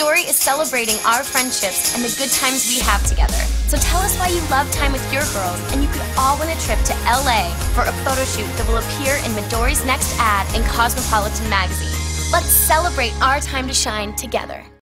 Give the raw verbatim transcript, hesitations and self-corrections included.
Midori is celebrating our friendships and the good times we have together. So tell us why you love time with your girls, and you could all win a trip to L A for a photo shoot that will appear in Midori's next ad in Cosmopolitan magazine. Let's celebrate our time to shine together.